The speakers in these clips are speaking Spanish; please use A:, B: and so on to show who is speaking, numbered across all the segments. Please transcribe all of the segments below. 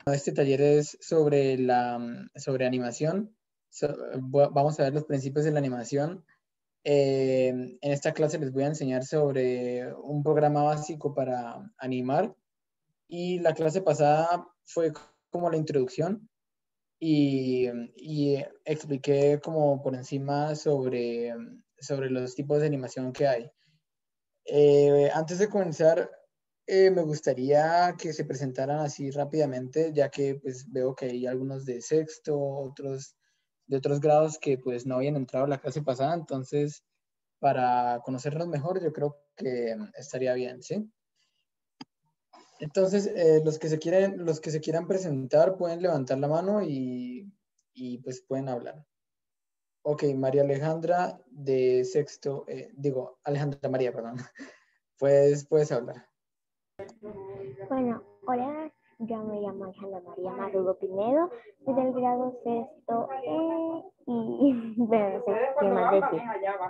A: Este taller es sobre sobre animación. Vamos a ver los principios de la animación. En esta clase les voy a enseñar sobre un programa básico para animar. Y la clase pasada fue como la introducción y expliqué como por encima sobre los tipos de animación que hay. Antes de comenzar, me gustaría que se presentaran así rápidamente, ya que pues veo que hay algunos de sexto, otros de otros grados que pues no habían entrado a la clase pasada, entonces para conocernos mejor yo creo que estaría bien, ¿sí? Entonces, los que se quieran presentar pueden levantar la mano y pues pueden hablar. Ok, María Alejandra de sexto, Alejandra María, perdón. Puedes hablar.
B: Bueno, hola, yo me llamo Alejandra María Maduro Pinedo, soy del grado sexto y bueno, no sé qué más decir.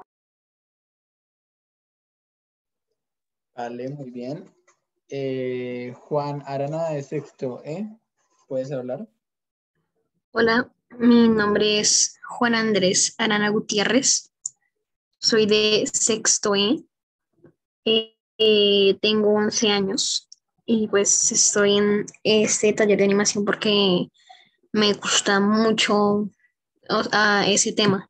A: Vale, muy bien. Juan Arana de sexto, ¿puedes hablar?
C: Hola, mi nombre es Juan Andrés Arana Gutiérrez, soy de sexto E, tengo 11 años y pues estoy en este taller de animación porque me gusta mucho ese tema.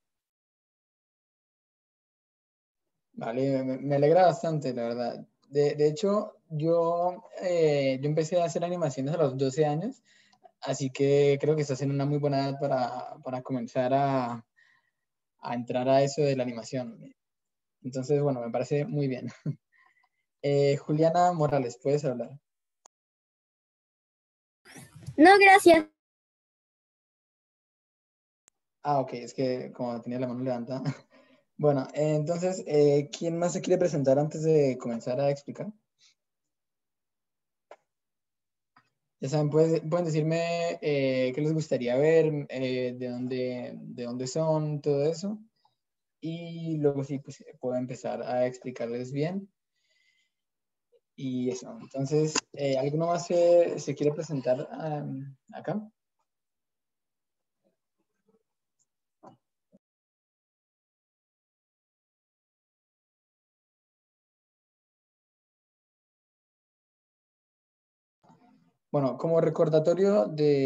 A: Vale, me alegra bastante, la verdad. De hecho, yo empecé a hacer animaciones a los 12 años, así que creo que estás en una muy buena edad para comenzar a entrar a eso de la animación. Entonces, bueno, me parece muy bien. Juliana Morales, ¿puedes hablar?
B: No, gracias.
A: Ah, ok, es que como tenía la mano levantada. Bueno, entonces, ¿quién más se quiere presentar antes de comenzar a explicar? Ya saben, pueden decirme qué les gustaría ver, de dónde son, todo eso. Y luego sí, pues puedo empezar a explicarles bien. Y eso, entonces, ¿alguno más se quiere presentar acá? Bueno, como recordatorio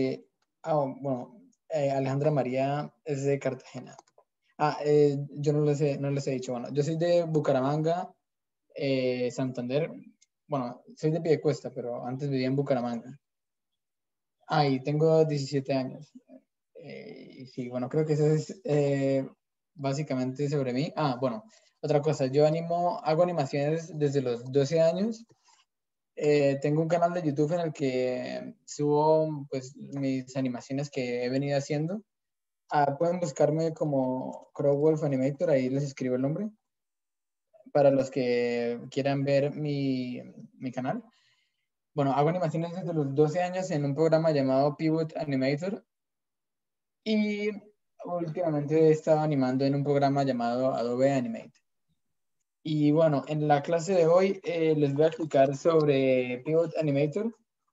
A: Alejandra María es de Cartagena. Yo no les he dicho, bueno, yo soy de Bucaramanga, Santander. Bueno, soy de Piedecuesta, pero antes vivía en Bucaramanga. Y tengo 17 años. Y sí, bueno, creo que eso es básicamente sobre mí. Bueno, otra cosa, hago animaciones desde los 12 años. Tengo un canal de YouTube en el que subo pues mis animaciones que he venido haciendo. Pueden buscarme como Crowwolf Animator, ahí les escribo el nombre, para los que quieran ver mi canal. Bueno, hago animaciones desde los 12 años en un programa llamado Pivot Animator y últimamente he estado animando en un programa llamado Adobe Animate. Y bueno, en la clase de hoy les voy a explicar sobre Pivot Animator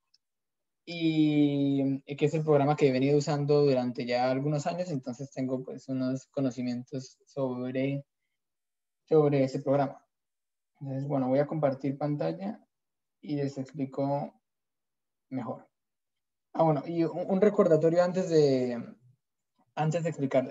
A: y que es el programa que he venido usando durante ya algunos años, entonces tengo pues unos conocimientos sobre ese programa. Entonces, bueno, voy a compartir pantalla y les explico mejor. Bueno, y un recordatorio antes de explicar.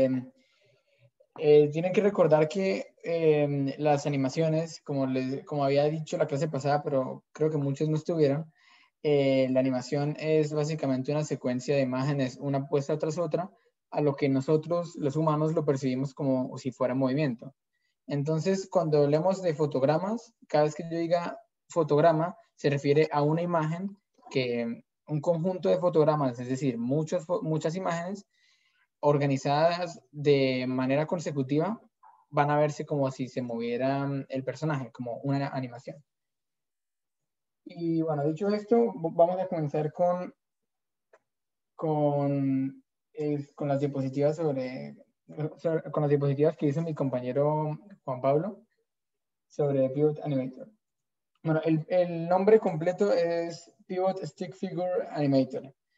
A: Tienen que recordar que las animaciones, como había dicho la clase pasada, pero creo que muchos no estuvieron, la animación es básicamente una secuencia de imágenes, una puesta tras otra, a lo que nosotros, los humanos, lo percibimos como si fuera movimiento. Entonces, cuando hablemos de fotogramas, cada vez que yo diga fotograma, se refiere a una imagen un conjunto de fotogramas, es decir, muchas imágenes organizadas de manera consecutiva, van a verse como si se moviera el personaje, como una animación. Y bueno, dicho esto, vamos a comenzar con las diapositivas con las diapositivas que hizo mi compañero Juan Pablo sobre Pivot Animator. Bueno, el nombre completo es Pivot Stick Figure Animator.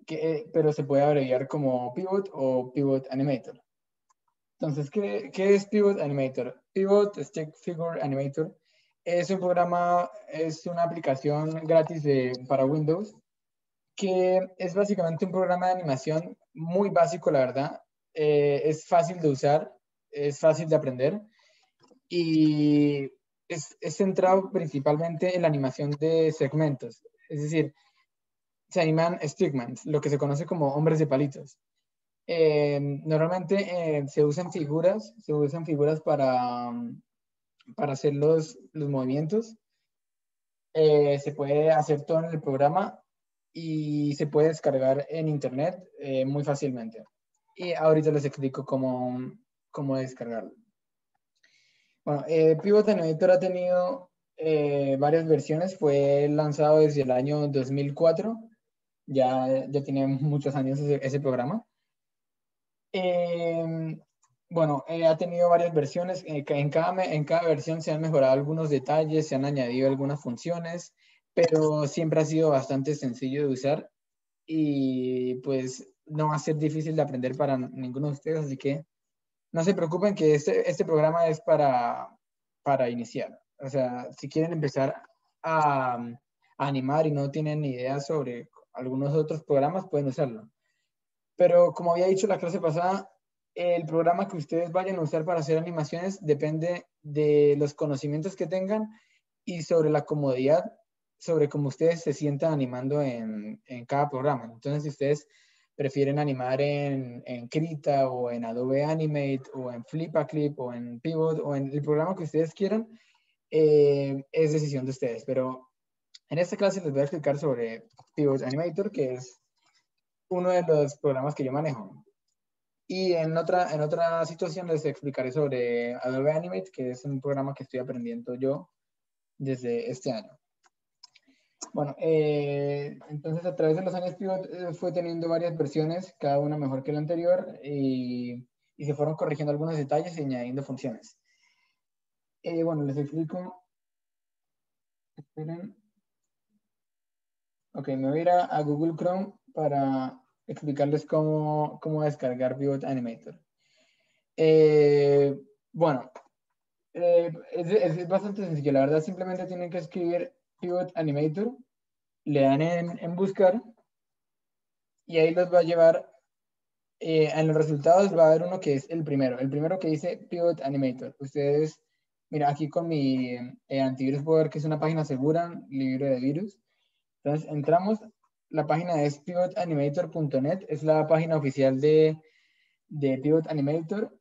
A: pero se puede abreviar como Pivot o Pivot Animator. Entonces, ¿qué es Pivot Animator? Pivot Stick Figure Animator es un programa, es una aplicación gratis para Windows, que es básicamente un programa de animación muy básico, la verdad. Es fácil de usar, es fácil de aprender y es centrado principalmente en la animación de segmentos. Es decir, se animan stickmans, lo que se conoce como hombres de palitos. Normalmente se usan figuras para hacer los movimientos. Se puede hacer todo en el programa y se puede descargar en internet muy fácilmente. Y ahorita les explico cómo descargarlo. Bueno, Pivot Animator ha tenido varias versiones. Fue lanzado desde el año 2004. Ya tiene muchos años ese programa. Bueno, ha tenido varias versiones. En cada versión se han mejorado algunos detalles, se han añadido algunas funciones, pero siempre ha sido bastante sencillo de usar y pues no va a ser difícil de aprender para ninguno de ustedes, así que no se preocupen que este programa es para iniciar. O sea, si quieren empezar a animar y no tienen ni idea sobre algunos otros programas, pueden usarlo. Pero como había dicho la clase pasada, el programa que ustedes vayan a usar para hacer animaciones depende de los conocimientos que tengan y sobre la comodidad, sobre cómo ustedes se sientan animando en cada programa. Entonces, si ustedes prefieren animar en Krita o en Adobe Animate o en Flipaclip o en Pivot o en el programa que ustedes quieran, es decisión de ustedes. Pero en esta clase les voy a explicar sobre Pivot Animator, que es uno de los programas que yo manejo. Y en otra situación les explicaré sobre Adobe Animate, que es un programa que estoy aprendiendo yo desde este año. Bueno, entonces a través de los años Pivot fue teniendo varias versiones, cada una mejor que la anterior, y se fueron corrigiendo algunos detalles y añadiendo funciones. Bueno, les explico. Esperen. Ok, me voy a ir a Google Chrome para explicarles cómo descargar Pivot Animator. Bueno, es bastante sencillo, la verdad. Simplemente tienen que escribir Pivot Animator, le dan en buscar y ahí los va a llevar. En los resultados va a haber uno que es el primero que dice Pivot Animator. Ustedes, mira, aquí con mi antivirus puedo ver que es una página segura, libre de virus. Entonces entramos, la página es pivotanimator.net, es la página oficial de Pivot Animator.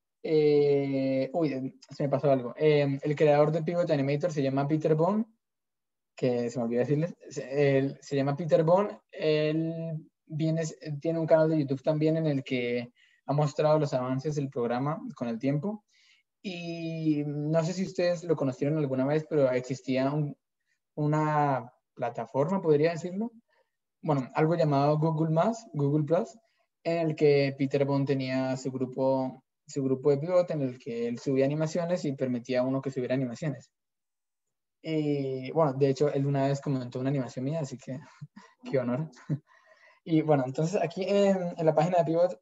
A: Se me pasó algo. El creador de Pivot Animator se llama Peter Bone, que se me olvidó decirles. Se llama Peter Bone. Él tiene un canal de YouTube también en el que ha mostrado los avances del programa con el tiempo. Y no sé si ustedes lo conocieron alguna vez, pero existía una plataforma, podría decirlo. Bueno, algo llamado Google Plus, en el que Peter Bond tenía su grupo de pivot en el que él subía animaciones y permitía a uno que subiera animaciones. Y bueno, de hecho, él una vez comentó una animación mía, así que qué honor. Y bueno, entonces aquí en la página de Pivot,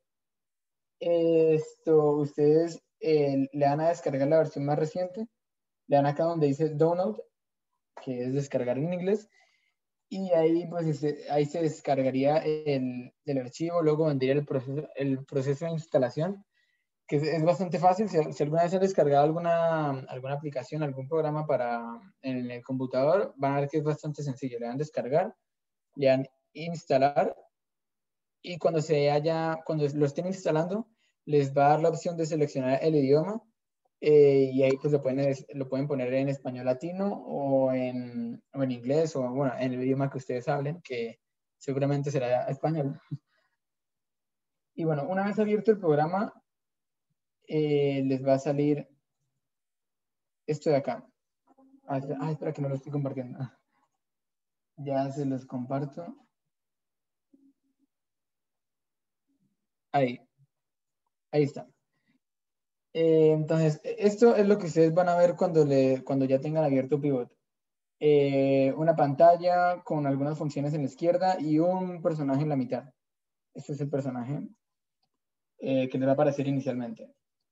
A: ustedes le van a descargar la versión más reciente, le dan acá donde dice Download, que es descargar en inglés, y ahí pues ahí se descargaría el archivo, luego vendría el proceso de instalación, que es bastante fácil. Si alguna vez han descargado alguna aplicación, algún programa en el computador, van a ver que es bastante sencillo. Le dan descargar, le dan instalar, y cuando lo estén instalando, les va a dar la opción de seleccionar el idioma, y ahí pues lo pueden poner en español latino o en inglés, o bueno, en el idioma que ustedes hablen, que seguramente será español. Y bueno, una vez abierto el programa, les va a salir esto de acá. Espera que no lo estoy compartiendo. Ya se los comparto. Ahí está. Entonces, esto es lo que ustedes van a ver cuando ya tengan abierto Pivot. una pantalla con algunas funciones en la izquierda y un personaje en la mitad. Este es el personaje que les va a aparecer inicialmente.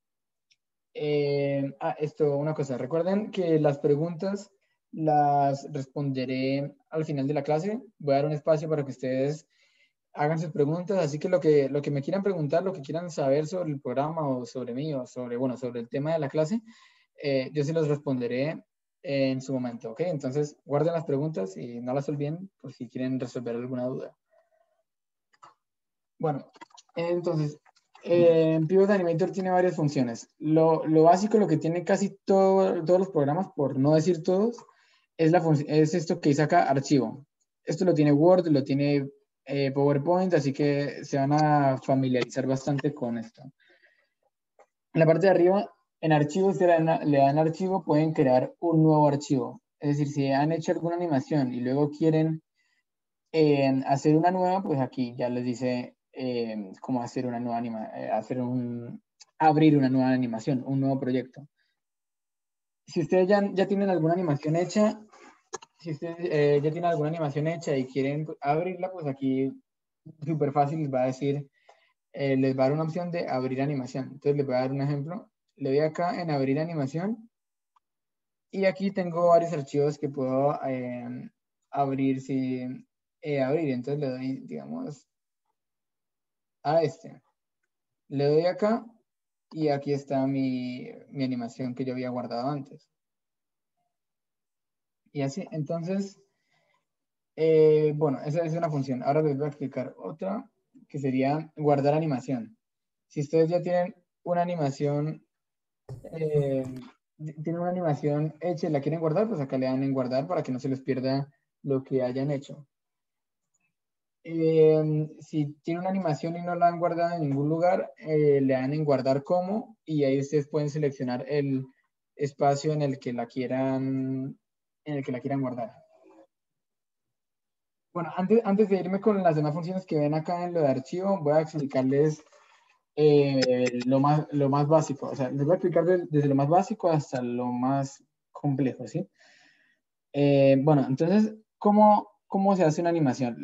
A: Una cosa, recuerden que las preguntas las responderé al final de la clase. Voy a dar un espacio para que ustedes hagan sus preguntas, así que lo que me quieran preguntar, lo que quieran saber sobre el programa o sobre mí o sobre, bueno, sobre el tema de la clase, yo se los responderé en su momento, ¿ok? Entonces, guarden las preguntas y no las olviden por si quieren resolver alguna duda. Bueno, entonces, Pivot Animator tiene varias funciones. Lo básico, lo que tiene casi todos los programas, por no decir todos, es esto que dice acá, archivo. Esto lo tiene Word, lo tiene PowerPoint, así que se van a familiarizar bastante con esto. En la parte de arriba, en archivos, le dan archivo, pueden crear un nuevo archivo. Es decir, si han hecho alguna animación y luego quieren hacer una nueva, pues aquí ya les dice cómo hacer una nueva abrir una nueva animación, un nuevo proyecto. Si ustedes ya tienen alguna animación hecha, si ustedes ya tienen alguna animación hecha y quieren abrirla, pues aquí súper fácil les va a decir, les va a dar una opción de abrir animación. Entonces les voy a dar un ejemplo. Le doy acá en abrir animación y aquí tengo varios archivos que puedo abrir. Abrir, entonces le doy, digamos, a este. Le doy acá y aquí está mi animación que yo había guardado antes. Y así, entonces, bueno, esa es una función. Ahora les voy a explicar otra que sería guardar animación. Si ustedes ya tienen una animación, hecha y la quieren guardar, pues acá le dan en guardar para que no se les pierda lo que hayan hecho. Si tiene una animación y no la han guardado en ningún lugar, le dan en guardar como y ahí ustedes pueden seleccionar el espacio en el que la quieran guardar. Bueno, antes de irme con las demás funciones que ven acá en lo de archivo, voy a explicarles lo más básico. O sea, les voy a explicar desde lo más básico hasta lo más complejo, ¿sí? Bueno, entonces, ¿cómo se hace una animación?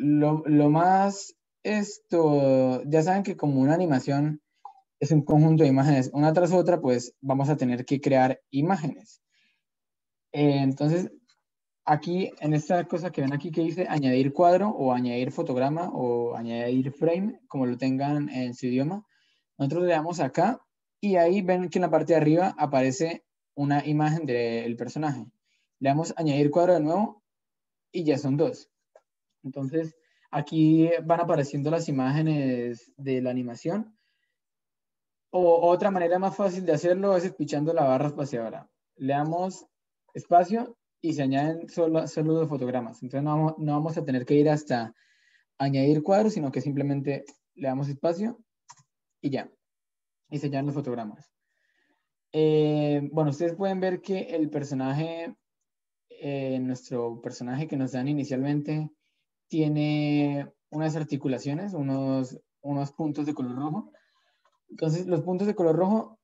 A: Ya saben que como una animación es un conjunto de imágenes una tras otra, pues vamos a tener que crear imágenes. Entonces, aquí, en esta cosa que ven aquí que dice añadir cuadro o añadir fotograma o añadir frame, como lo tengan en su idioma, nosotros le damos acá y ahí ven que en la parte de arriba aparece una imagen del personaje. Le damos añadir cuadro de nuevo y ya son dos. Entonces, aquí van apareciendo las imágenes de la animación. O otra manera más fácil de hacerlo es espichando la barra espaciadora. Le damos espacio y se añaden solo los fotogramas. Entonces no vamos a tener que ir hasta añadir cuadros, sino que simplemente le damos espacio y ya. Y se añaden los fotogramas. Bueno, ustedes pueden ver que el personaje, nuestro personaje que nos dan inicialmente, tiene unas articulaciones, unos puntos de color rojo. Entonces, los puntos de color rojo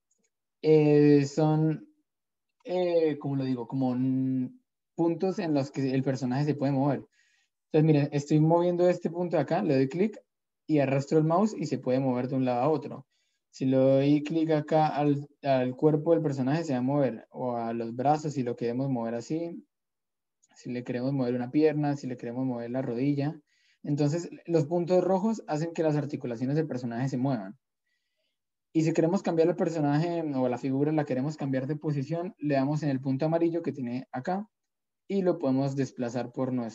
A: son, como lo digo, como puntos en los que el personaje se puede mover. Entonces, miren, estoy moviendo este punto de acá, le doy clic y arrastro el mouse y se puede mover de un lado a otro. Si le doy clic acá al cuerpo del personaje, se va a mover, o a los brazos si lo queremos mover así, si le queremos mover una pierna, si le queremos mover la rodilla. Entonces, los puntos rojos hacen que las articulaciones del personaje se muevan. Y si queremos cambiar el personaje o la figura, la queremos cambiar de posición, le damos en el punto amarillo que tiene acá y lo podemos desplazar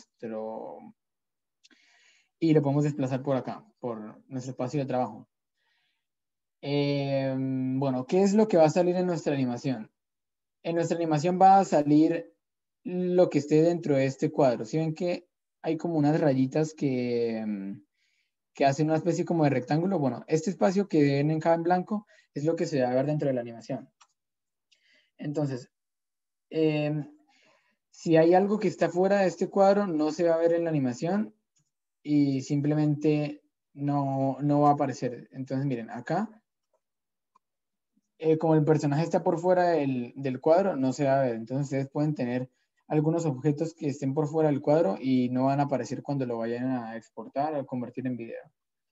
A: por acá, por nuestro espacio de trabajo. Bueno, ¿qué es lo que va a salir en nuestra animación? En nuestra animación va a salir lo que esté dentro de este cuadro. ¿Sí ven que hay como unas rayitas que hacen una especie como de rectángulo? Bueno, este espacio que ven en blanco es lo que se va a ver dentro de la animación. Entonces, si hay algo que está fuera de este cuadro, no se va a ver en la animación y simplemente no va a aparecer. Entonces, miren, acá, como el personaje está por fuera del cuadro, no se va a ver. Entonces, ustedes pueden tener algunos objetos que estén por fuera del cuadro y no van a aparecer cuando lo vayan a exportar o convertir en video.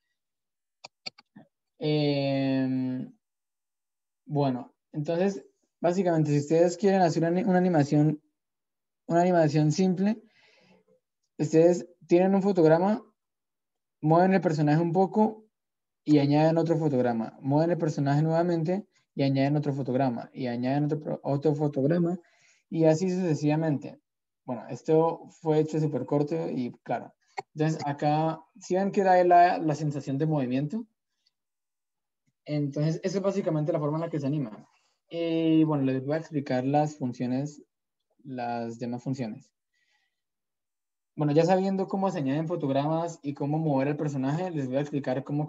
A: Bueno, entonces, básicamente, si ustedes quieren hacer una animación simple, ustedes tienen un fotograma, mueven el personaje un poco y añaden otro fotograma. Mueven el personaje nuevamente y añaden otro fotograma. Y añaden otro fotograma. Y así sucesivamente. Bueno, esto fue hecho súper corto y claro. Entonces acá, ¿sí ven que da la sensación de movimiento? Entonces, esa es básicamente la forma en la que se anima. Y bueno, les voy a explicar las funciones, las demás funciones. Bueno, ya sabiendo cómo se añaden fotogramas y cómo mover el personaje, les voy a explicar cómo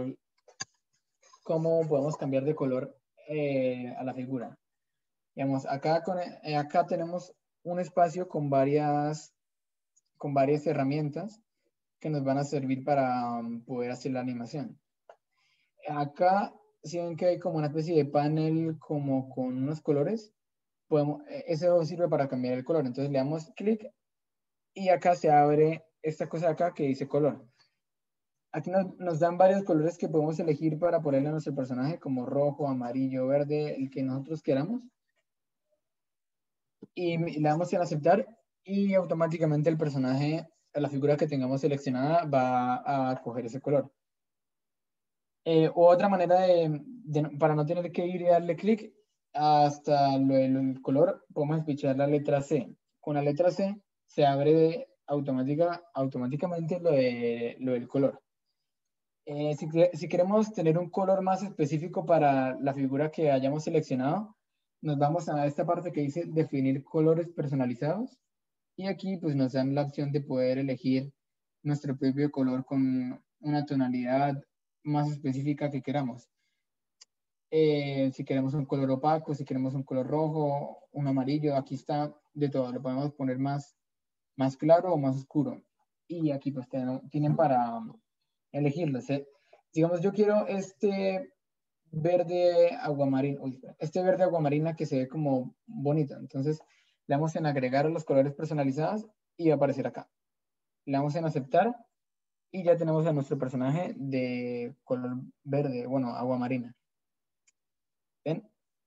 A: podemos cambiar de color a la figura. Digamos, acá tenemos un espacio con varias herramientas que nos van a servir para poder hacer la animación. Acá, si ven que hay como una especie de panel como con unos colores, eso sirve para cambiar el color. Entonces le damos clic y acá se abre esta cosa de acá que dice color. Aquí nos dan varios colores que podemos elegir para ponerle a nuestro personaje, como rojo, amarillo, verde, el que nosotros queramos. Y le damos en aceptar y automáticamente el personaje, la figura que tengamos seleccionada, va a coger ese color. Otra manera para no tener que ir y darle clic hasta el color, podemos fichar la letra C. Con la letra C se abre automáticamente lo del color. Si queremos tener un color más específico para la figura que hayamos seleccionado, nos vamos a esta parte que dice definir colores personalizados y aquí pues nos dan la opción de poder elegir nuestro propio color con una tonalidad más específica que queramos. Si queremos un color opaco, si queremos un color rojo, un amarillo, aquí está de todo, lo podemos poner más claro o más oscuro. Y aquí pues tienen para elegirlo. Digamos, yo quiero este verde aguamarina, este verde aguamarina que se ve como bonito. Entonces le damos en agregar a los colores personalizados y va a aparecer acá. Le damos en aceptar y ya tenemos a nuestro personaje de color verde, bueno, aguamarina. ¿Ven?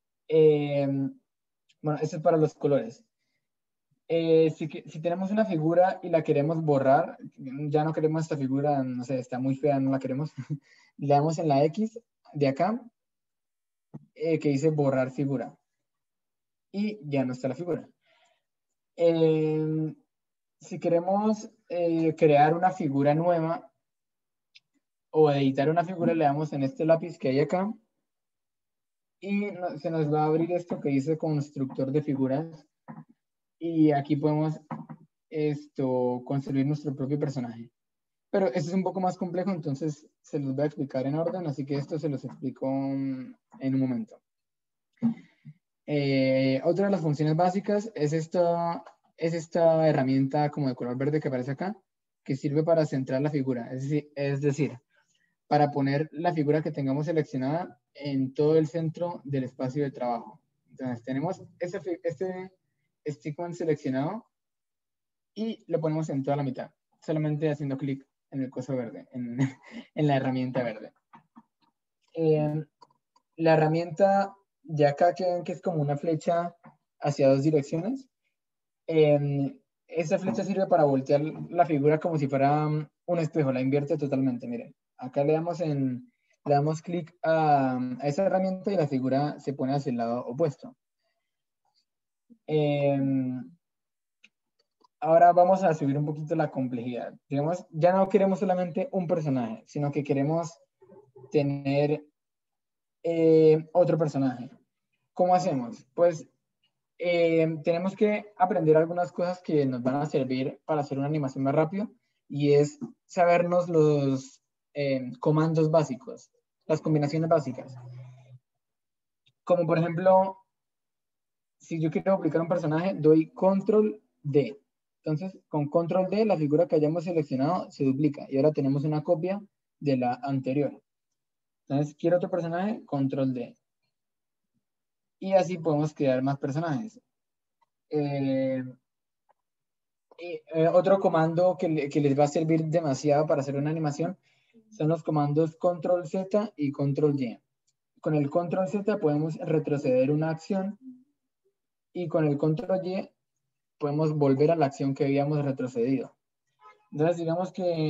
A: Bueno, eso es para los colores. Si tenemos una figura y la queremos borrar, ya no queremos esta figura, no sé, está muy fea, no la queremos, le damos en la X de acá, que dice borrar figura. Y ya no está la figura. Si queremos crear una figura nueva o editar una figura, le damos en este lápiz que hay acá y se nos va a abrir esto que dice constructor de figuras y aquí podemos construir nuestro propio personaje. Pero esto es un poco más complejo, entonces se los voy a explicar en orden, así que esto se los explico en un momento. Otra de las funciones básicas es esta herramienta como de color verde que aparece acá, que sirve para centrar la figura, es decir, para poner la figura que tengamos seleccionada en todo el centro del espacio de trabajo. Entonces tenemos este stickman seleccionado y lo ponemos en toda la mitad, solamente haciendo clic en el coso verde, en la herramienta verde. La herramienta de acá que ven que es como una flecha hacia dos direcciones, esa flecha sirve para voltear la figura como si fuera un espejo, la invierte totalmente, miren. Acá le damos clic a esa herramienta y la figura se pone hacia el lado opuesto. Ahora vamos a subir un poquito la complejidad. Digamos, ya no queremos solamente un personaje, sino que queremos tener otro personaje. ¿Cómo hacemos? Pues tenemos que aprender algunas cosas que nos van a servir para hacer una animación más rápido y es sabernos los comandos básicos, las combinaciones básicas. Como por ejemplo, si yo quiero duplicar un personaje, doy control D. Entonces, con control D, la figura que hayamos seleccionado se duplica y ahora tenemos una copia de la anterior. Entonces, quiero otro personaje, control D. Y así podemos crear más personajes. Y, otro comando que les va a servir demasiado para hacer una animación son los comandos control Z y control Y. Con el control Z podemos retroceder una acción y con el control Y podemos volver a la acción que habíamos retrocedido. Entonces, digamos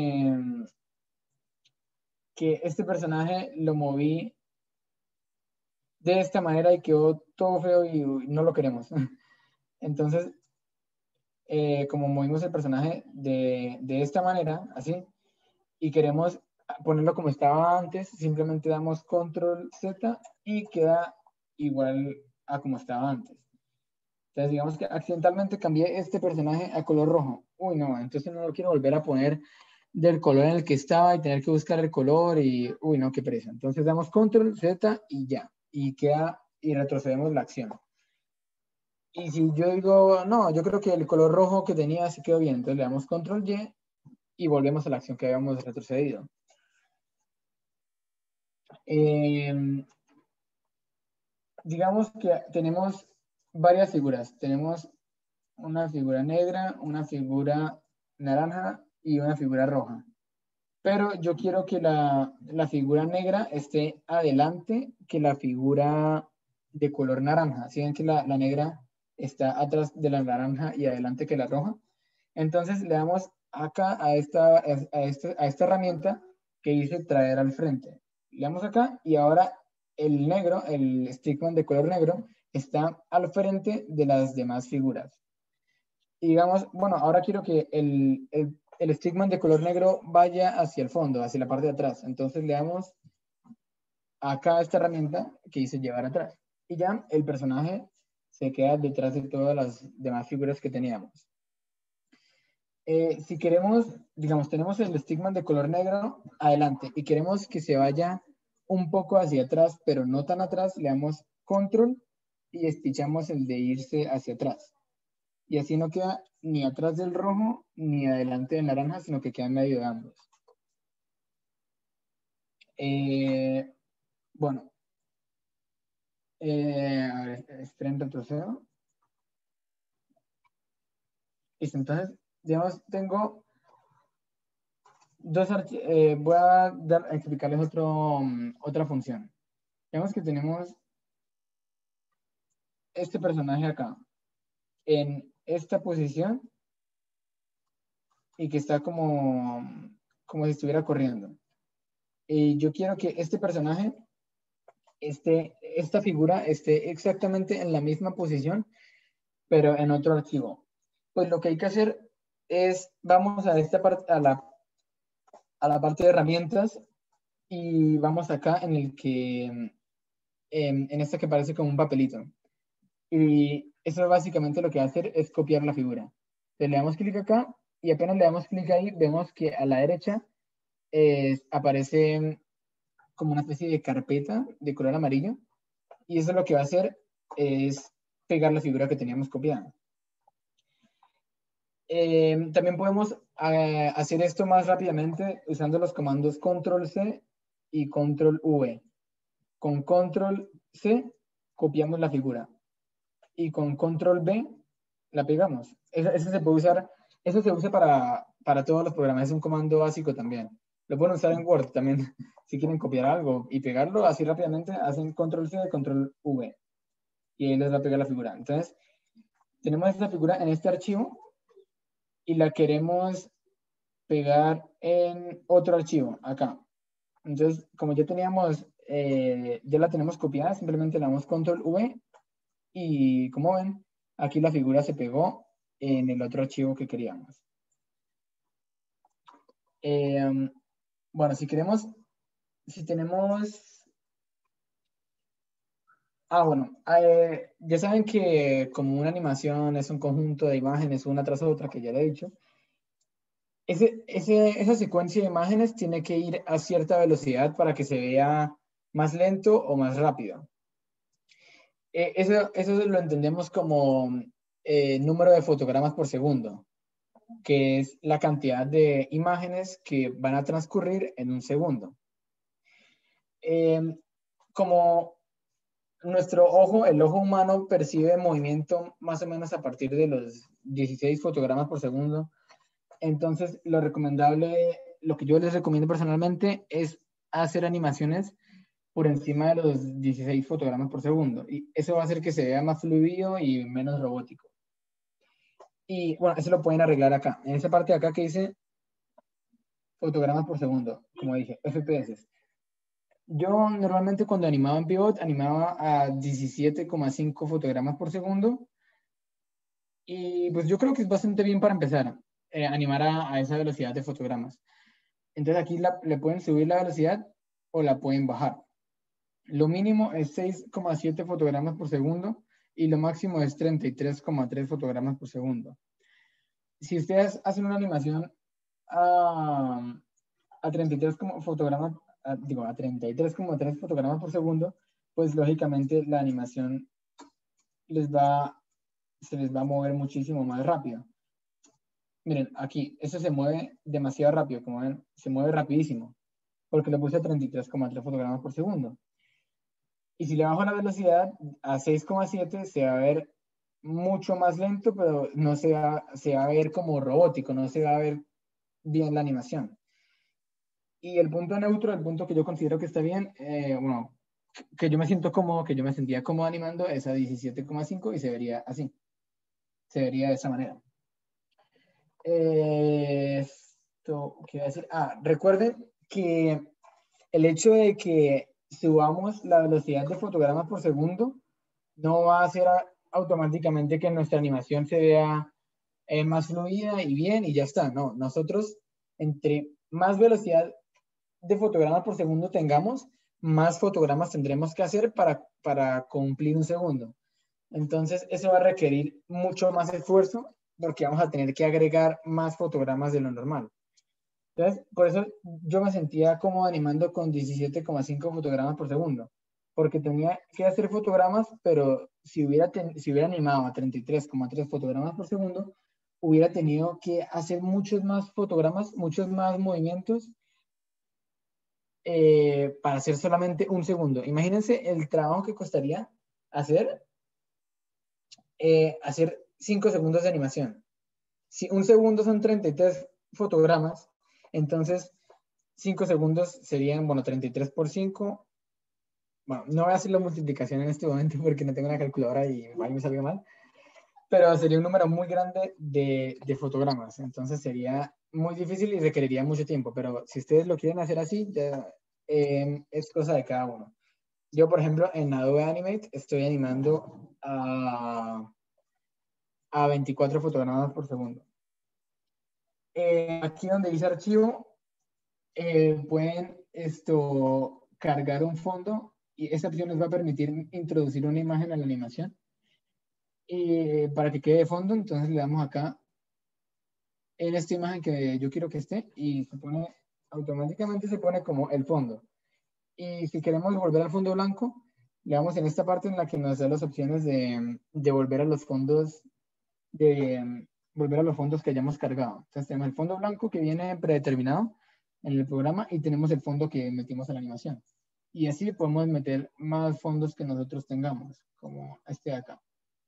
A: que este personaje lo moví de esta manera y quedó todo feo y no lo queremos. Entonces, como movimos el personaje de esta manera, así, y queremos ponerlo como estaba antes, simplemente damos control Z y queda igual a como estaba antes. Entonces, digamos que accidentalmente cambié este personaje a color rojo. Uy, no, entonces no lo quiero volver a poner del color en el que estaba y tener que buscar el color y, uy, no, qué pereza. Entonces damos control Z y ya, y queda, y retrocedemos la acción. Y si yo digo, no, yo creo que el color rojo que tenía sí quedó bien, entonces le damos control y volvemos a la acción que habíamos retrocedido. Digamos que tenemos varias figuras. Tenemos una figura negra, una figura naranja y una figura roja. Pero yo quiero que la figura negra esté adelante que la figura de color naranja. ¿Sí ven que la negra está atrás de la naranja y adelante que la roja? Entonces le damos acá a esta herramienta que dice traer al frente. Le damos acá y ahora el negro, el stickman de color negro, está al frente de las demás figuras. Y digamos, bueno, ahora quiero que el stickman de color negro vaya hacia el fondo, hacia la parte de atrás. Entonces le damos acá a esta herramienta que dice llevar atrás. Y ya el personaje se queda detrás de todas las demás figuras que teníamos. Si queremos, digamos, tenemos el stickman de color negro adelante y queremos que se vaya un poco hacia atrás, pero no tan atrás, le damos control y espichamos el de irse hacia atrás. Y así no queda ni atrás del rojo ni adelante del naranja, sino que queda en medio de ambos. Bueno, a ver, esperen, retrocedo. Listo, entonces, digamos, tengo dos archivos. Voy a explicarles otra función. Digamos que tenemos este personaje acá en esta posición y que está como si estuviera corriendo. Y yo quiero que este personaje, esta figura esté exactamente en la misma posición, pero en otro archivo. Pues lo que hay que hacer es, vamos a esta parte, a la parte de herramientas y vamos acá en el que, en esta que parece como un papelito. Y eso básicamente lo que va a hacer es copiar la figura. Entonces le damos clic acá y apenas le damos clic ahí, vemos que a la derecha aparece como una especie de carpeta de color amarillo. Y eso lo que va a hacer es pegar la figura que teníamos copiada. También podemos hacer esto más rápidamente usando los comandos control C y control V. Con control C copiamos la figura y con control V la pegamos. Eso se puede usar, eso se usa para todos los programas, es un comando básico también. Lo pueden usar en Word también, si quieren copiar algo y pegarlo así rápidamente, hacen control C y control V y ahí les va a pegar la figura. Entonces, tenemos esta figura en este archivo y la queremos pegar en otro archivo, acá. Entonces, como ya teníamos, ya la tenemos copiada, simplemente le damos control V y como ven, aquí la figura se pegó en el otro archivo que queríamos. Bueno, si tenemos... bueno, ya saben que como una animación es un conjunto de imágenes una tras otra, que ya le he dicho, esa secuencia de imágenes tiene que ir a cierta velocidad para que se vea más lento o más rápido. Eso lo entendemos como número de fotogramas por segundo, que es la cantidad de imágenes que van a transcurrir en un segundo. Como nuestro ojo, el ojo humano percibe movimiento más o menos a partir de los 16 fotogramas por segundo. Entonces, lo recomendable, lo que yo les recomiendo personalmente es hacer animaciones por encima de los 16 fotogramas por segundo. Y eso va a hacer que se vea más fluido y menos robótico. Y bueno, eso lo pueden arreglar acá. En esa parte de acá que dice fotogramas por segundo, como dije, FPS. Yo normalmente cuando animaba en Pivot, animaba a 17,5 fotogramas por segundo. Y pues yo creo que es bastante bien para empezar, animar a esa velocidad de fotogramas. Entonces aquí le pueden subir la velocidad o la pueden bajar. Lo mínimo es 6,7 fotogramas por segundo y lo máximo es 33,3 fotogramas por segundo. Si ustedes hacen una animación a 33 fotogramas, a 33,3 fotogramas por segundo, pues lógicamente la animación se les va a mover muchísimo más rápido. Miren, aquí, eso se mueve demasiado rápido, como ven, se mueve rapidísimo, porque le puse a 33,3 fotogramas por segundo. Y si le bajo la velocidad a 6,7, se va a ver mucho más lento, pero no se va a ver como robótico, no se va a ver bien la animación. Y el punto neutro, el punto que yo considero que está bien, bueno, que yo me siento cómodo, que yo me sentía cómodo animando, es a 17,5 y se vería así. Se vería de esa manera. Esto, ¿qué iba a decir? Recuerden que el hecho de que subamos la velocidad de fotogramas por segundo no va a hacer automáticamente que nuestra animación se vea más fluida y bien y ya está. No, nosotros entre más velocidad de fotogramas por segundo tengamos, más fotogramas tendremos que hacer para cumplir un segundo. Entonces, eso va a requerir mucho más esfuerzo porque vamos a tener que agregar más fotogramas de lo normal. Entonces, por eso yo me sentía como animando con 17,5 fotogramas por segundo, porque tenía que hacer fotogramas, pero si hubiera animado a 33,3 fotogramas por segundo, hubiera tenido que hacer muchos más fotogramas, muchos más movimientos para hacer solamente un segundo. Imagínense el trabajo que costaría hacer 5 segundos de animación. Si un segundo son 33 fotogramas, entonces 5 segundos serían, bueno, 33 por 5. Bueno, no voy a hacer la multiplicación en este momento porque no tengo una calculadora y me salga mal, pero sería un número muy grande de fotogramas. Entonces sería muy difícil y requeriría mucho tiempo, pero si ustedes lo quieren hacer así, ya, es cosa de cada uno. Yo, por ejemplo, en Adobe Animate estoy animando a 24 fotogramas por segundo. Aquí donde dice archivo, pueden cargar un fondo y esta opción les va a permitir introducir una imagen a la animación. Y para que quede de fondo, entonces le damos acá en esta imagen que yo quiero que esté y automáticamente se pone como el fondo. Y si queremos volver al fondo blanco, le damos en esta parte en la que nos da las opciones de volver a los fondos volver a los fondos que hayamos cargado. Entonces tenemos el fondo blanco que viene predeterminado en el programa y tenemos el fondo que metimos a la animación. Y así podemos meter más fondos que nosotros tengamos, como este de acá.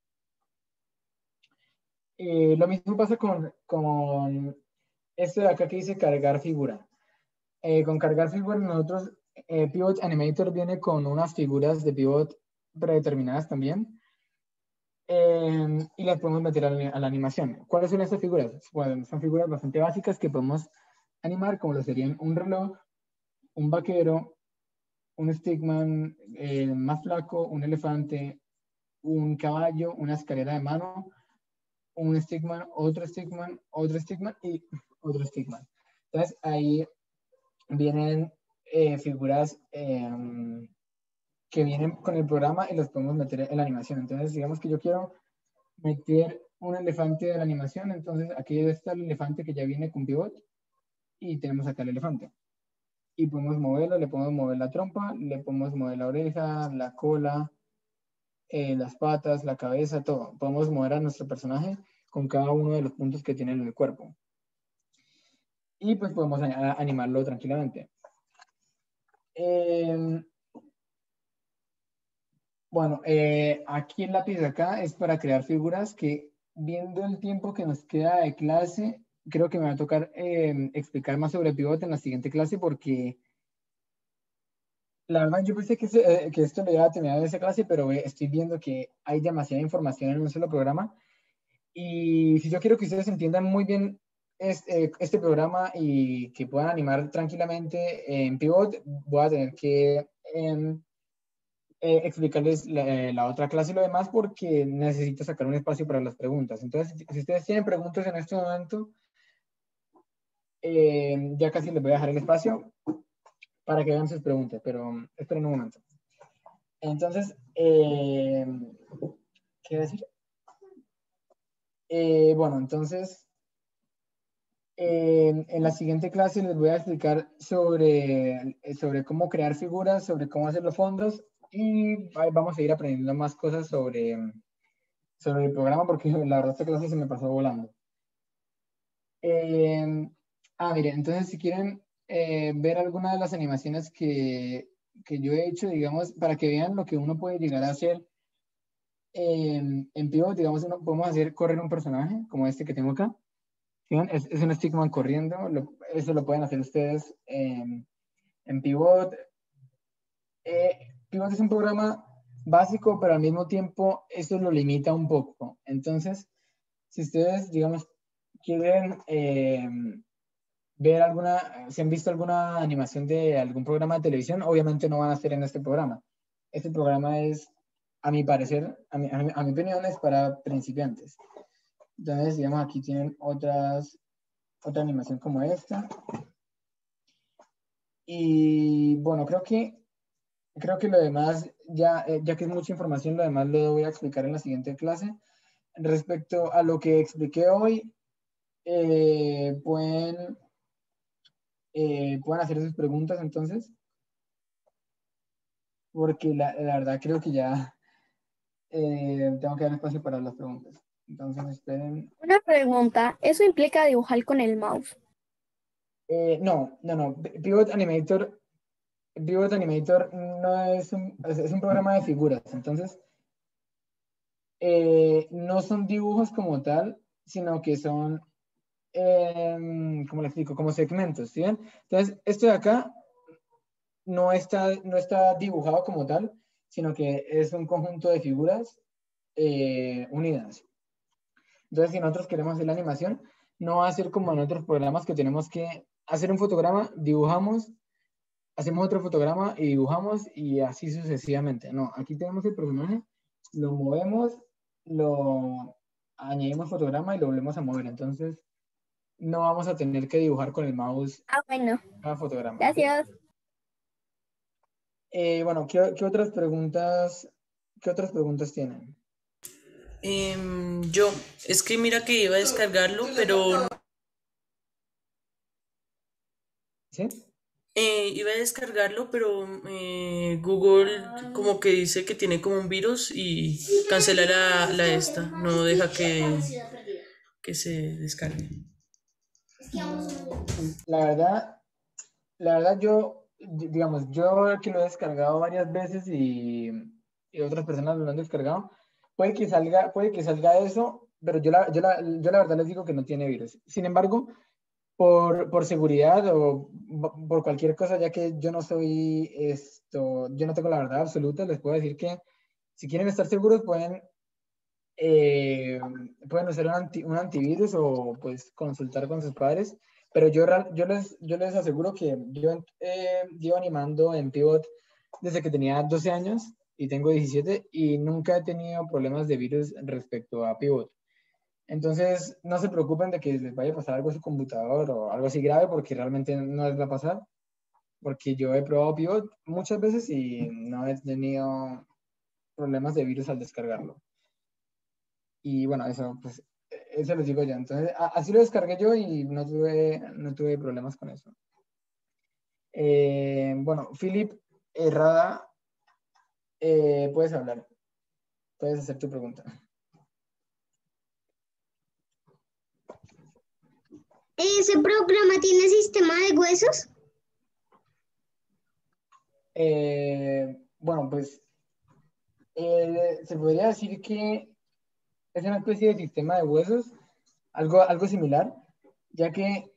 A: Lo mismo pasa con este de acá que dice cargar figura. Con cargar figura nosotros, Pivot Animator viene con unas figuras de pivot predeterminadas también. Y las podemos meter a la animación. ¿Cuáles son estas figuras? Bueno, son figuras bastante básicas que podemos animar, como lo serían un reloj, un vaquero, un stickman más flaco, un elefante, un caballo, una escalera de mano, un stickman, otro stickman, otro stickman y otro stickman. Entonces ahí vienen figuras que vienen con el programa y las podemos meter en la animación. Entonces digamos que yo quiero meter un elefante de la animación, entonces aquí está el elefante que ya viene con pivot y tenemos acá el elefante. Y podemos moverlo, le podemos mover la trompa, le podemos mover la oreja, la cola, las patas, la cabeza, todo. Podemos mover a nuestro personaje con cada uno de los puntos que tiene en el cuerpo. Y pues podemos animarlo tranquilamente. Bueno, aquí el lápiz de acá es para crear figuras que, viendo el tiempo que nos queda de clase, creo que me va a tocar explicar más sobre Pivot en la siguiente clase porque la verdad yo pensé que esto lo iba a terminar en esa clase, pero estoy viendo que hay demasiada información en un solo programa. Y si yo quiero que ustedes entiendan muy bien este programa y que puedan animar tranquilamente en Pivot, voy a tener que explicarles la otra clase y lo demás porque necesito sacar un espacio para las preguntas. Entonces, si ustedes tienen preguntas en este momento, ya casi les voy a dejar el espacio para que hagan sus preguntas, pero esperen un momento. Entonces, ¿qué decir? Bueno, entonces, en la siguiente clase les voy a explicar sobre cómo crear figuras, sobre cómo hacer los fondos y ahí vamos a ir aprendiendo más cosas sobre el programa porque la verdad esta clase se me pasó volando. Mire, entonces si quieren ver alguna de las animaciones que yo he hecho, digamos, para que vean lo que uno puede llegar a hacer en Pivot, digamos, podemos hacer correr un personaje como este que tengo acá. ¿Sí ven? Es un stickman corriendo, eso lo pueden hacer ustedes en Pivot. Pivot es un programa básico, pero al mismo tiempo eso lo limita un poco. Entonces, si ustedes, digamos, quieren ver si han visto alguna animación de algún programa de televisión, obviamente no van a hacer en este programa. Este programa es, a mi parecer, a mi opinión, es para principiantes. Entonces, digamos, aquí tienen otra animación como esta. Y bueno, creo que lo demás, ya que es mucha información, lo demás lo voy a explicar en la siguiente clase. Respecto a lo que expliqué hoy, pueden hacer sus preguntas entonces, porque la verdad creo que ya tengo que dar espacio para las preguntas. Entonces, esperen.
D: Una pregunta, ¿eso implica dibujar con el mouse?
A: No. Pivot Animator no es un programa de figuras. Entonces, no son dibujos como tal, sino que son, ¿cómo le explico? Como segmentos, ¿sí ven? Entonces, esto de acá no está dibujado como tal, sino que es un conjunto de figuras unidas. Entonces, si nosotros queremos hacer la animación, no va a ser como en otros programas que tenemos que hacer un fotograma, dibujamos, hacemos otro fotograma y dibujamos y así sucesivamente. No, aquí tenemos el personaje, lo movemos, lo añadimos fotograma y lo volvemos a mover. Entonces, no vamos a tener que dibujar con el mouse
D: Bueno,
A: cada fotograma.
D: gracias.
A: Bueno, ¿qué otras preguntas tienen?
E: Yo, es que mira que iba a descargarlo, pero
A: ¿Sí?
E: iba a descargarlo, pero Google como que dice que tiene como un virus y cancela la esta, no deja que se descargue.
A: La verdad digamos, yo que lo he descargado varias veces y otras personas lo han descargado, puede que salga eso, pero yo la verdad les digo que no tiene virus. Sin embargo, por seguridad o por cualquier cosa, ya que yo no soy yo no tengo la verdad absoluta, les puedo decir que si quieren estar seguros pueden usar un antivirus o pues consultar con sus padres, pero yo les aseguro que yo llevo animando en Pivot desde que tenía 12 años y tengo 17 y nunca he tenido problemas de virus respecto a Pivot. Entonces, no se preocupen de que les vaya a pasar algo a su computador o algo así grave porque realmente no les va a pasar, porque yo he probado Pivot muchas veces y no he tenido problemas de virus al descargarlo. Y bueno, eso les digo yo. Entonces, así lo descargué yo y no tuve problemas con eso. Bueno, Philip Herrada, puedes hablar. Puedes hacer tu pregunta.
F: ¿Ese programa tiene sistema de huesos?
A: Bueno, pues Se podría decir que es una especie de sistema de huesos, algo similar, ya que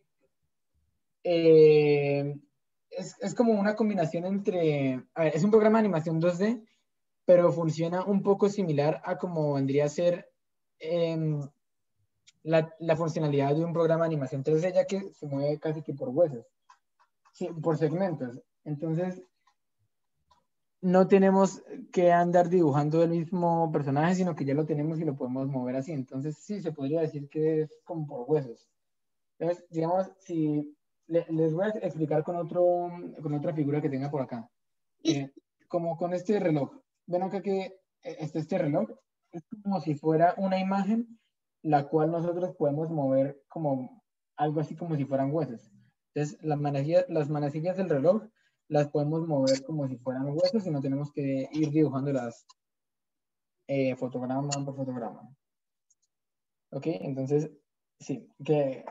A: es como una combinación entre, a ver, es un programa de animación 2D, pero funciona un poco similar a como vendría a ser em, la funcionalidad de un programa de animación 3D, ya que se mueve casi que por huesos, sí, por segmentos. Entonces, no tenemos que andar dibujando el mismo personaje, sino que ya lo tenemos y lo podemos mover así. Entonces, sí, se podría decir que es como por huesos. Entonces, digamos, si les voy a explicar con otra figura que tenga por acá. Como con este reloj. Ven acá que este reloj es como si fuera una imagen la cual nosotros podemos mover como algo así como si fueran huesos. Entonces, las manecillas del reloj las podemos mover como si fueran huesos y no tenemos que ir dibujándolas fotograma por fotograma. Ok, entonces, sí, que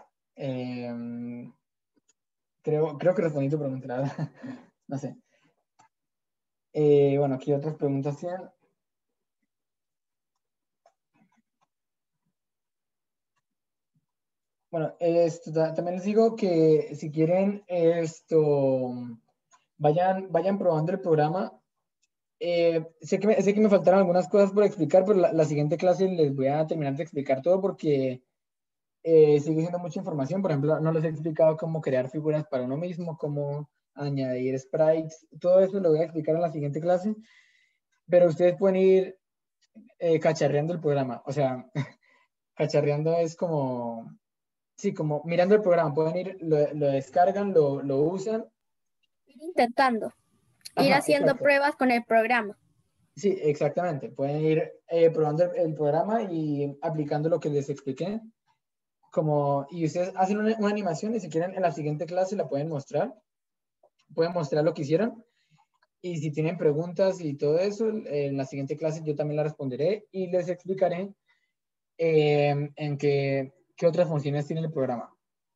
A: creo que respondí tu pregunta, la verdad. No sé. Bueno, aquí otras preguntas tienen. Bueno, también les digo que si quieren vayan probando el programa. Sé que me faltaron algunas cosas por explicar, pero la siguiente clase les voy a terminar de explicar todo porque sigue siendo mucha información. Por ejemplo, no les he explicado cómo crear figuras para uno mismo, cómo añadir sprites. Todo eso lo voy a explicar en la siguiente clase, pero ustedes pueden ir cacharreando el programa. O sea, cacharreando es como, sí, como mirando el programa. Pueden ir, lo descargan, lo usan.
D: Ir intentando, ir
A: Ajá,
D: haciendo
A: exacto.
D: pruebas con el programa.
A: Sí, exactamente. Pueden ir probando el programa y aplicando lo que les expliqué. Y ustedes hacen una animación y si quieren en la siguiente clase la pueden mostrar. Pueden mostrar lo que hicieron. Y si tienen preguntas y todo eso, en la siguiente clase yo también la responderé y les explicaré en qué otras funciones tiene el programa.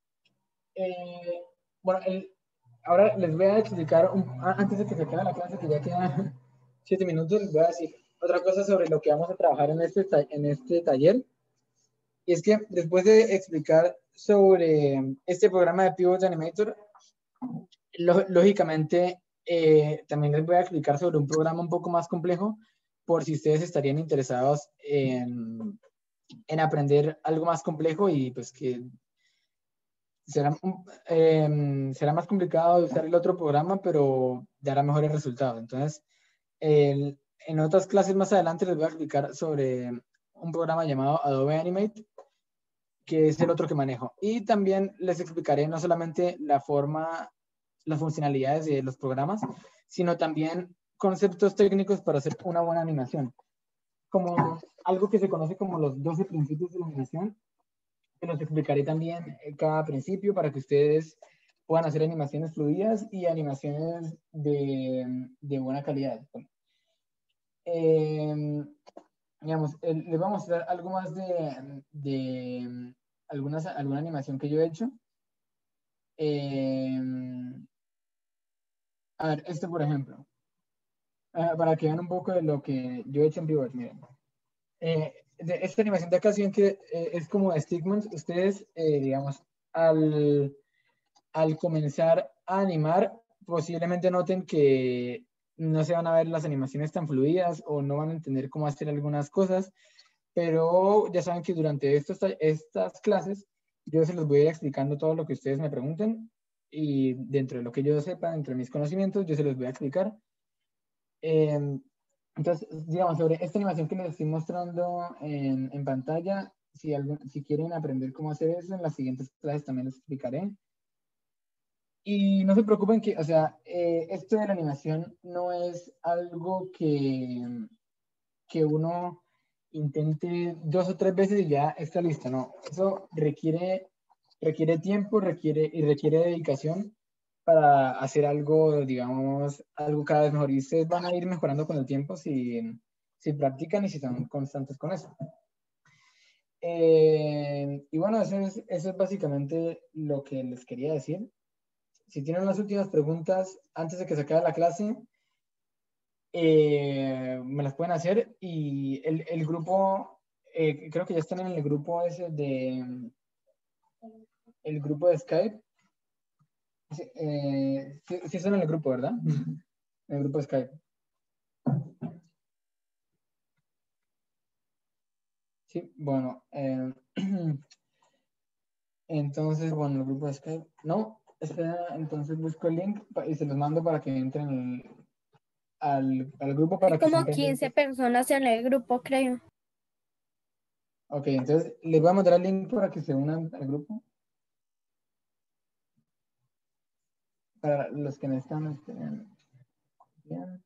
A: Bueno, ahora les voy a explicar, antes de que se acabe la clase, que ya quedan 7 minutos, les voy a decir otra cosa sobre lo que vamos a trabajar en este taller. Y es que después de explicar sobre este programa de Pivot Animator, lógicamente también les voy a explicar sobre un programa un poco más complejo, por si ustedes estarían interesados en aprender algo más complejo y pues que será más complicado de usar el otro programa, pero dará mejores resultados. Entonces, en otras clases más adelante les voy a explicar sobre un programa llamado Adobe Animate, que es el otro que manejo. Y también les explicaré no solamente las funcionalidades de los programas, sino también conceptos técnicos para hacer una buena animación. Como algo que se conoce como los 12 principios de la animación, que los explicaré también cada principio para que ustedes puedan hacer animaciones fluidas y animaciones de buena calidad. Digamos, les voy a mostrar algo más de alguna animación que yo he hecho. A ver, esto por ejemplo, para que vean un poco de lo que yo he hecho en Pivot, miren. Esta animación de acá, si ven que es como de Stickmans, ustedes, digamos, al comenzar a animar, posiblemente noten que no se van a ver las animaciones tan fluidas o no van a entender cómo hacer algunas cosas, pero ya saben que durante estas clases yo se los voy a ir explicando todo lo que ustedes me pregunten y dentro de lo que yo sepa, dentro de mis conocimientos, yo se los voy a explicar. Entonces, digamos, sobre esta animación que les estoy mostrando en pantalla, si quieren aprender cómo hacer eso, en las siguientes clases también les explicaré. Y no se preocupen que, o sea, esto de la animación no es algo que uno intente 2 o 3 veces y ya está listo, no. Eso requiere tiempo, requiere dedicación para hacer algo, digamos, algo cada vez mejor. Y ustedes van a ir mejorando con el tiempo si practican y si son constantes con eso. Y bueno, eso es básicamente lo que les quería decir. Si tienen las últimas preguntas antes de que se acabe la clase, me las pueden hacer y el grupo, creo que ya están en el grupo ese el grupo de Skype. Sí, sí están en el grupo, ¿verdad? En el grupo de Skype. Sí, bueno. Entonces, bueno, el grupo de Skype. No, espera, entonces busco el link y se los mando para que entren al grupo
D: Hay
A: para que estén
D: como 15
A: pendientes.
D: personas en el grupo, creo.
A: Ok, entonces les voy a mandar el link para que se unan al grupo. Para los que necesitan. Bien.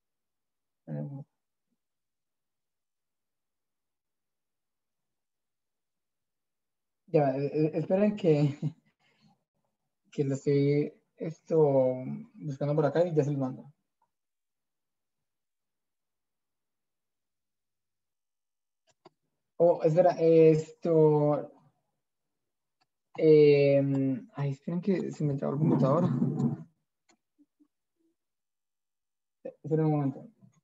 A: Ya, esperen que lo estoy buscando por acá y ya se los mando. Oh, espera, ay, esperen que se me trabó el computador. Esperen un momento.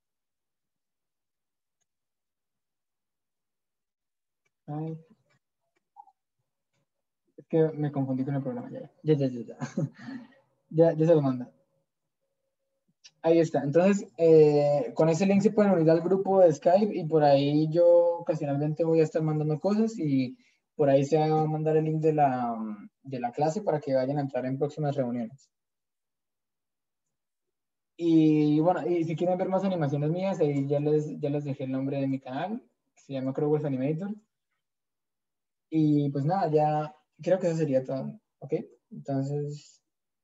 A: Ay, es que me confundí con el programa. Ya. Ya se lo manda. Ahí está. Entonces, con ese link se pueden unir al grupo de Skype y por ahí yo ocasionalmente voy a estar mandando cosas y por ahí se va a mandar el link de la clase para que vayan a entrar en próximas reuniones. Y bueno, y si quieren ver más animaciones mías, ahí ya les dejé el nombre de mi canal, que se llama Crowwolf Animator. Y pues nada, ya creo que eso sería todo. ¿Ok? Entonces,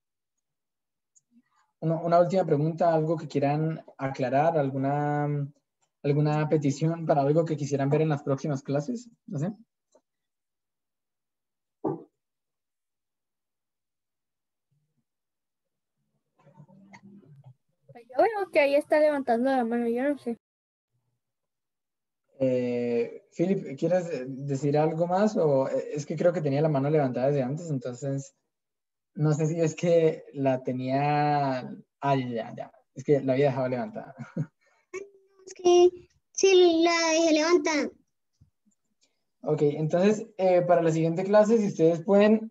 A: una última pregunta, algo que quieran aclarar, alguna petición para algo que quisieran ver en las próximas clases, no sé.
D: Pues yo veo que ahí está levantando la mano, yo no sé.
A: Philip, ¿quieres decir algo más? O es que creo que tenía la mano levantada desde antes, entonces no sé si es que la tenía. Ah, ya. Es que la había dejado levantada.
F: Es que sí la dejé levantada.
A: Ok, entonces para la siguiente clase, si ustedes pueden,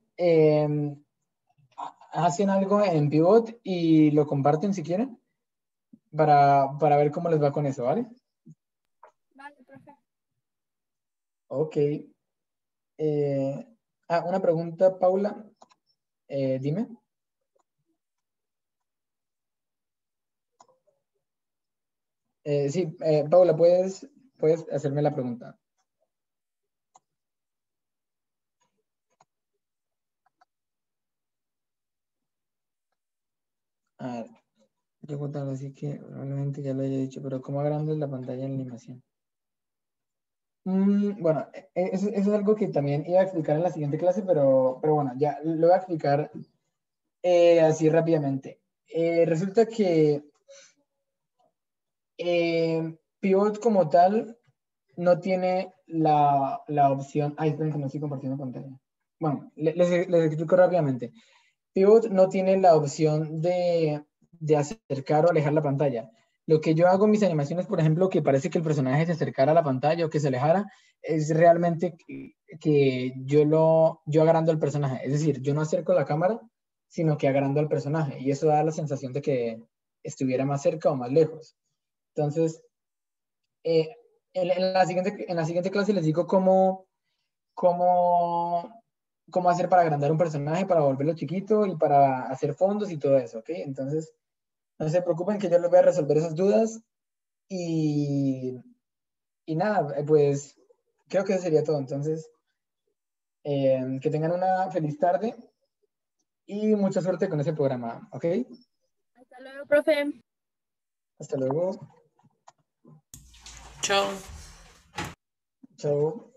A: hacen algo en Pivot y lo comparten si quieren para ver cómo les va con eso, ¿vale?
D: Vale, profe.
A: Ok. Una pregunta, Paula. Dime. Sí, Paula, puedes hacerme la pregunta. A ver, llego tarde, así que probablemente ya lo haya dicho, pero ¿cómo agrando la pantalla en animación? Bueno, eso es algo que también iba a explicar en la siguiente clase, pero bueno, ya lo voy a explicar así rápidamente. Resulta que Pivot como tal no tiene la opción. Ay, esperen que no estoy compartiendo pantalla. Bueno, les explico rápidamente. Pivot no tiene la opción de acercar o alejar la pantalla. Lo que yo hago en mis animaciones, por ejemplo, que parece que el personaje se acercara a la pantalla o que se alejara, es realmente que yo agrando al personaje. Es decir, yo no acerco la cámara, sino que agrando al personaje. Y eso da la sensación de que estuviera más cerca o más lejos. Entonces, eh, en la siguiente clase les digo cómo, cómo hacer para agrandar un personaje, para volverlo chiquito y para hacer fondos y todo eso, ¿ok? Entonces, no se preocupen que yo les voy a resolver esas dudas y, y nada, pues creo que eso sería todo. Entonces, que tengan una feliz tarde y mucha suerte con ese programa, ¿ok?
D: Hasta luego, profe.
A: Hasta luego.
E: Chao.
A: Chao.